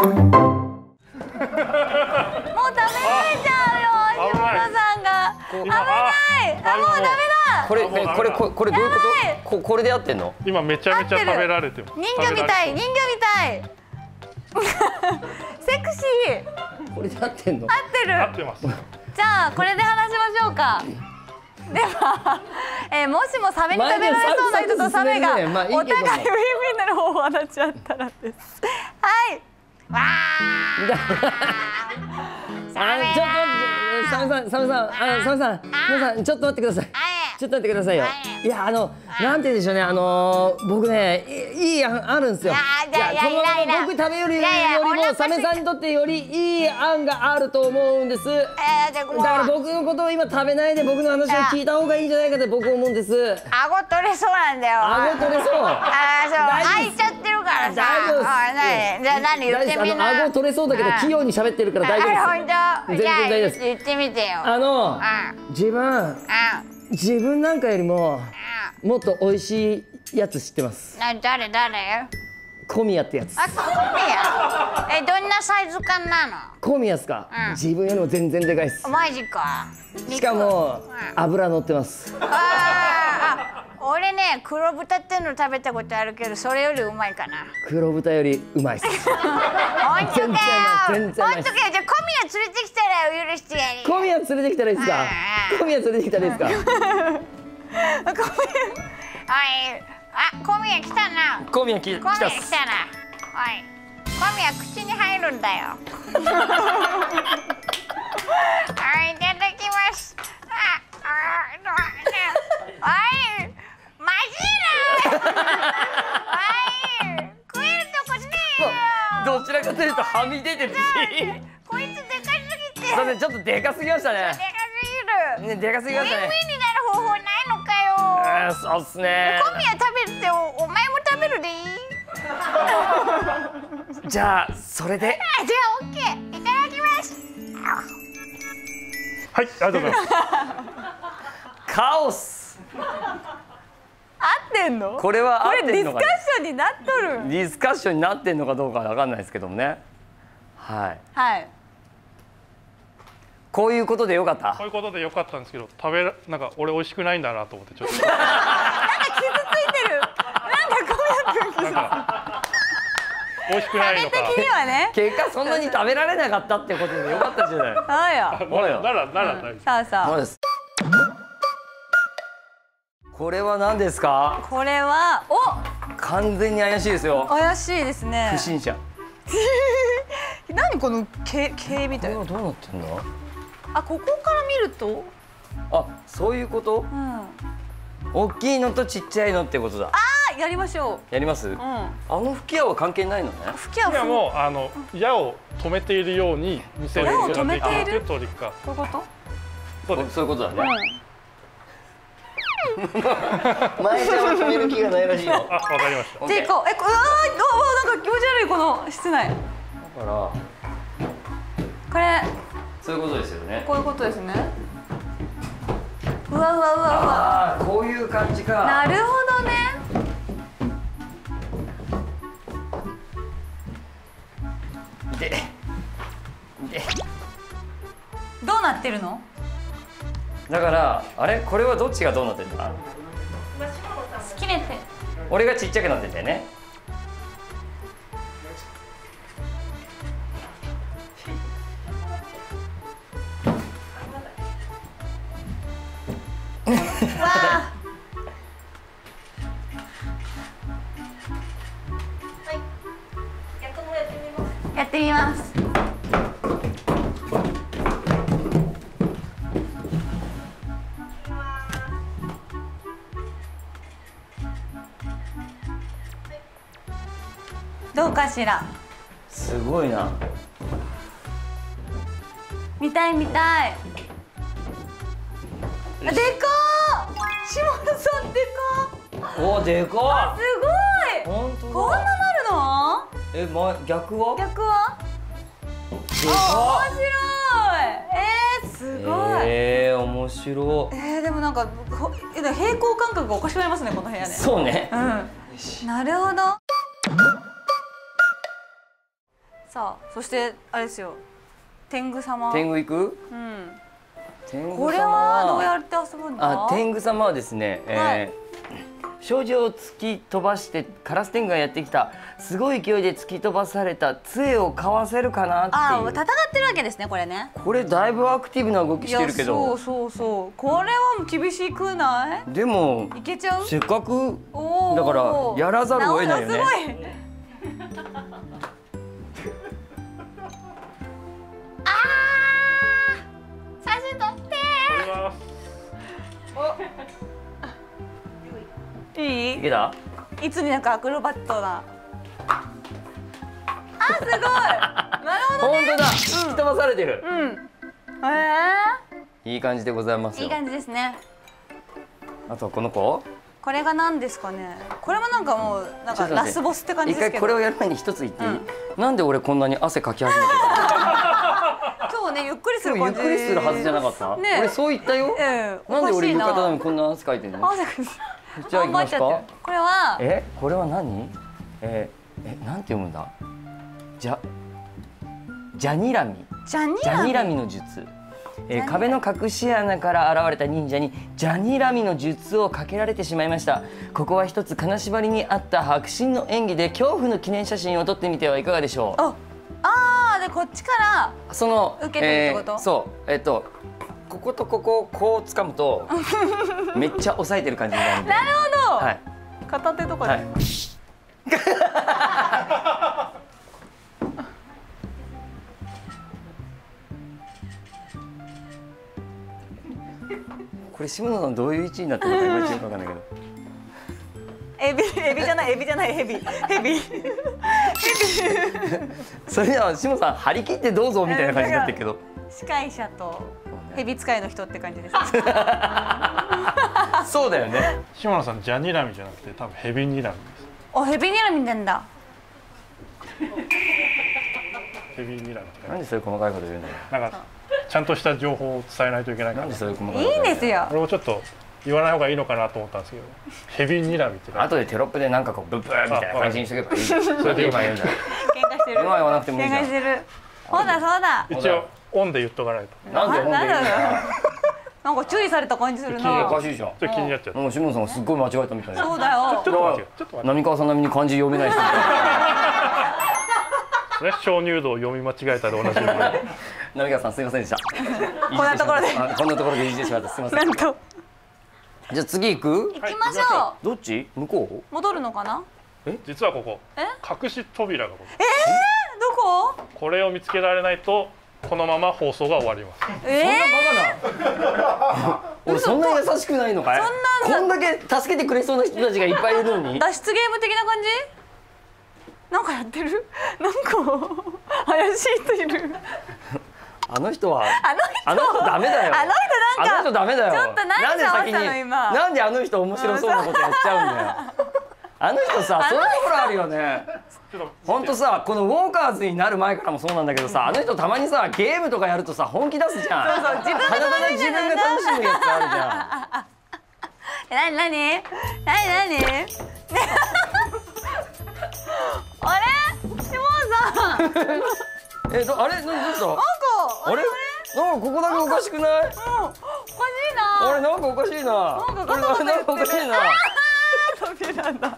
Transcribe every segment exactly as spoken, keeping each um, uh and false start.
ちゃうよ、下野さんが。危ない。あ、もうダメだ。 これこれこれこれどういうこと？ここれで合ってんの？ 今めちゃめちゃ食べられてます。 人魚みたい、人魚みたい。セクシー。 これで合ってんの？ 合ってる。 合ってます。 じゃあこれで話しましょうか。では、えー、もしもサメに食べられそうな人とサメがお互いウィンウィンになる方法を話し合ったらです。はい。わー。サメ。 ちょっとサメさん、サメさん、あのサメさん、皆さんちょっと待ってください。ちょっと待ってくださいよ。いや、あの、なんて言うんでしょうね、あの、僕ね、いい案あるんですよ。いや、このまま僕食べるよりも、サメさんにとってよりいい案があると思うんです。だから僕のことを今食べないで、僕の話を聞いた方がいいんじゃないかって僕思うんです。 顎取れそうなんだよ。 顎取れそう。 ああ、そう、開いちゃってるからさ。 大丈夫です。 じゃあ、何言ってみな。 顎取れそうだけど、器用に喋ってるから大丈夫です。 本当。 全然大丈夫です。 言ってみてよ。 あの、自分。自分なんかよりももっと美味しいやつ知ってます。 な、誰誰？ 小宮ってやつ。 あ、小宮。え、どんなサイズ感なの？ 小宮っすか？うん、自分よりも全然でかいっす。 マジか。 しかも、うん、油乗ってます。 ああ、俺ね、黒豚っていうの食べたことあるけど、それよりうまいかな。 黒豚よりうまいっす。 本当かよ。 全然うまい。全然うまいっす。 本当かよ。じゃあ小宮連れてきたら許してやる。 小宮連れてきたらいいですか？小宮連れてきたらいいですか？ 小宮。はい。あ、小宮来たな。 小宮来た。 小宮来たな。はい。小宮口に入るんだよ。はい、いただきます。あ、あ、はい。マジな。はい。食えるとこねえよ。 どちらかというとはみ出てるし。 こいつでかすぎて。 すいません、ちょっとでかすぎましたね。 でかすぎる。 ね、でかすぎましたね。 ウィンウィンになる方法ないのかよ。 そうっすね。 小宮食べるって、お前も食べるでいい？ じゃあそれで。 あ、じゃあオッケー。いただきます。 はい、ありがとうございます。 カオス。 合ってんの？ これは合ってんのかね。 これディスカッションになっとる。 ディスカッションになってんのかどうかわかんないですけどもね。はい。 はい。 こういうことでよかった。 こういうことでよかったんですけど、食べらなんか俺美味しくないんだなと思ってちょっと。 なんか傷ついてる。なんか小宮君が。 美味しくないのか。 食べ的にはね。 結果そんなに食べられなかったってことでよかったじゃない。 そうよ。 ならならない。 さあさあ。 そうです。これは何ですか？ これは、お。 完全に怪しいですよ。 怪しいですね。 不審者。 何この毛毛みたいな。 どうなってんの？ あ、ここから見ると。 あ、そういうこと？ うん。 大きいのとちっちゃいのってことだ。 ああ、やりましょう。 やります？うん。あの吹き矢は関係ないのね。 吹き矢はもうあの矢を止めているように見せることができるという鳥か。 こういうこと？ そうです。そういうことだね。前ちゃんは止める気がないらしいよ。 あ、わかりました。 で、こう、え、こう、ああ、なんか気持ち悪いこの室内。だから。 これ。 そういうことですよね。 こういうことですね。うわうわうわうわ。 ああ、こういう感じか。 なるほどね。 で。で。 どうなってるの？ だからあれこれはどっちがどうなってんだ？ 好きねって。 俺がちっちゃくなってんだよね。 わあ。はい。逆もやってみます。やってみます。どうかしら。 すごいな。 見たい見たい。でかー。下野さんでかー。お、でかー。すごい。 本当だ。 こんななるの？ え、ま、逆は？ 逆は？ でか面白い。えー、すごい。 えー、面白い。 えー、でもなんか平行感覚がおかしくなりますね、この部屋ね。 そうね。 うん。なるほど。 さあ、そしてあれですよ。天狗様。 天狗行く？ うん。 天狗様はこれはどうやって遊ぶんだ？ あ、天狗様はですね、えー、障子を突き飛ばしてカラス天狗がやってきた。すごい勢いで突き飛ばされた杖をかわせるかなっていう。 あ、戦ってるわけですね、これね。 これだいぶアクティブな動きしてるけど。 そうそうそう。これは厳しくない？ でもいけちゃう？ せっかくだからやらざるを得ないよね。 すごい。ああ、写真撮って。いい？ いけた？ いつになんかアクロバットな。あ、すごい。なるほどね。 本当だ。突き飛ばされてる。 うん。ええ。いい感じでございますよ。 いい感じですね。 あとはこの子？ これが何ですかね。これもなんかもうなんかラスボスって感じですけど。 一回これをやる前に一つ言っていい？なんで俺こんなに汗かき始めてるの？ 今日ね、ゆっくりする感じ。 ゆっくりするはずじゃなかった？俺そう言ったよ。なんで俺浴衣なのにこんな汗かいてるの？じゃあ行きますか。 これはえ、これは何？えー、え、なんて読むんだ？じゃ、ジャニラミ。 ジャニラミ。 ジャニラミの術。えー、壁の隠し穴から現れた忍者にジャニラミの術をかけられてしまいました。ここは一つ金縛りにあった迫真の演技で恐怖の記念写真を撮ってみてはいかがでしょう。 あ、あー、でこっちからその受けてるってこと？ えー、そう、えっとこことここをこう掴むとめっちゃ押さえてる感じになるんで。 なるほど。 はい。 片手とかで。はい、 これ下野さんどういう位置になってるのか今ちょっとわかんないけど。 エビ、エビじゃない、エビじゃない、ヘビ、ヘビ。 それでは下野さん張り切ってどうぞみたいな感じになってるけど。 司会者とヘビ使いの人って感じです。 そうだよね。 下野さんジャニラミじゃなくて多分ヘビニラミです。 あ、ヘビニラミなんだ。 ヘビニラミ。 なんでそういう細かいこと言うの？ なんかちゃんとした情報を伝えないといけないから。 なんでそういう細かいこと？いいんですよ。 これをちょっと言わない方がいいのかなと思ったんですけど、ヘビニラミって。 後でテロップでなんかこうブッブーみたいな感じにしとけばいい。それで今言うんだよ。 喧嘩してる。 今言わなくてもいいじゃん。 喧嘩してる。そうだそうだ。 一応オンで言っとかないと。 なんでオンで言うの？ なんか注意された感じするな。 おかしいじゃん。 ちょっと気になっちゃった。 もう下野さんがすっごい間違えたみたいな。 そうだよ。 ちょっと待って、ちょっと待って。 浪川さん並みに漢字読めない人みたいな。 ね、鍾乳洞を読み間違えたで同じ。 浪川さんすいませんでした。 こんなところで。 こんなところでいじってしまった。すいません。 なんと。 じゃあ次行く？ 行きましょう。どっち？向こう？ 戻るのかな？ え、実はここ。 え？ 隠し扉がここ。 ええ、どこ？ これを見つけられないとこのまま放送が終わります。 ええ。 そんなバカな。俺そんな優しくないのかい？ そんな。 こんだけ助けてくれそうな人たちがいっぱいいるのに。 脱出ゲーム的な感じ？なんかやってる？なんか怪しい人いる。 あの人はあの人ダメだよ。 あの人なんかあの人ダメだよ。 ちょっと何で先になんであの人面白そうなことやっちゃうんだよ。あの人さ、そういうところあるよね。本当さ、このウォーカーズになる前からもそうなんだけどさ、あの人たまにさゲームとかやるとさ本気出すじゃん。 そうそう、自分が自分が楽しむやつあるじゃん。なになになになにあれシモンさんえ、どあれ、どうした？なんかあれなんかここだけおかしくない？ おかしいな。 あれなんかおかしいな。 なんかガタガタなんかおかしいな。 扉だ。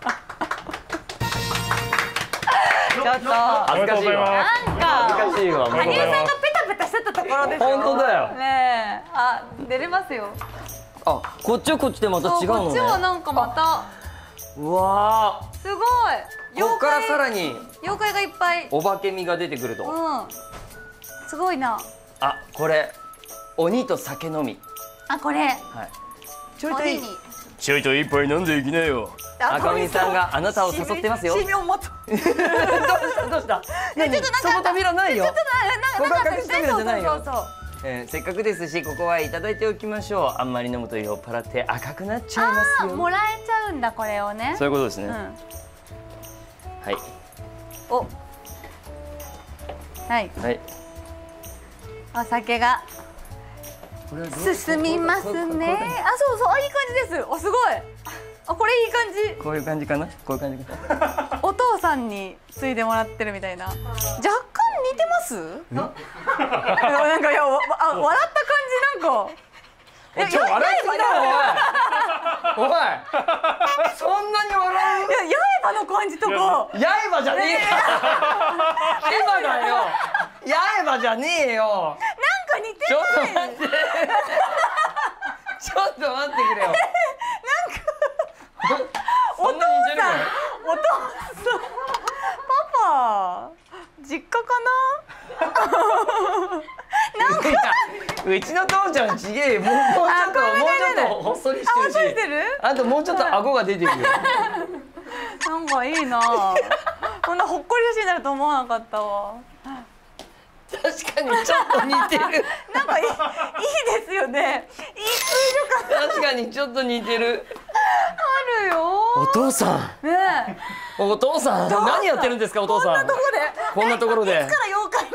ちょっと恥ずかしいわ。 なんか恥ずかしいわ。 羽生さんがペタペタしてたところでしょ。 本当だよ。 ねえ、あ、出れますよ。 あ、こっちはこっちでまた違うのね。 こっちはなんかまた。 うわー。すごい。 こっからさらに妖怪がいっぱい。 お化け身が出てくると。 うん。すごいな。 あ、これ鬼と酒飲み。 あ、これ。はい。 ちょいといい。ちょいと一杯飲んでいきなよ。赤身さんがあなたを誘ってますよ。どうしたどうした。何？その扉ないよ。ここは隠し扉じゃないよ。えー、せっかくですしここはいただいておきましょう。あんまり飲むと酔っ払って赤くなっちゃいますよ。 もらえちゃうんだこれをね。 そういうことですね。うん、はい。 お。はい。はい。お酒が進みますね。あ、そうそう、あ、いい感じです。お、すごい。あ、これいい感じ。 こういう感じかな。こういう感じかな。 お父さんについでもらってるみたいな。若干似てます？なんかいや、わあ、笑った感じなんか。 え、ちょ、笑いすぎだよ、おい。おい。そんなに笑う？ いや、刃の感じとか。 刃じゃねえよ。刃だよ。刃じゃねえよ。 なんか似てる。 ちょっと待って。ちょっと待ってくれよ。なんか。そんな似てるの？ お父さん。パパ。実家かな。なんかうちの父ちゃんちげえよ。もう、もうちょっともうちょっとほっそりしてるし。 あ、ほっそりしてる？ あともうちょっと顎が出てるよ。 なんかいいな。こんなほっこり写真になると思わなかったわ。 確かにちょっと似てる。 なんかいい、いいですよね。いい通常感。 確かにちょっと似てる。 あるよ。 お父さん。 ねえ。 お父さん。何やってるんですか、お父さん。 こんなとこで。 こんなところで。 いつから妖怪に。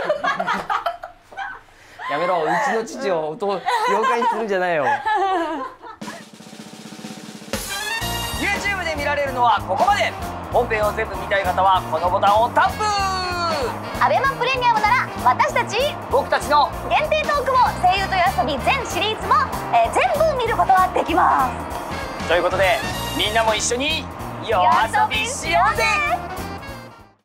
やめろ、うちの父をおと妖怪にするんじゃないよ。YouTube で見られるのはここまで。本編を全部見たい方はこのボタンをタップ。 アベマプレミアムなら私たち僕たちの限定トークも声優と夜遊び全シリーズも、えー、全部見ることができます。 ということでみんなも一緒に夜遊びしようぜ。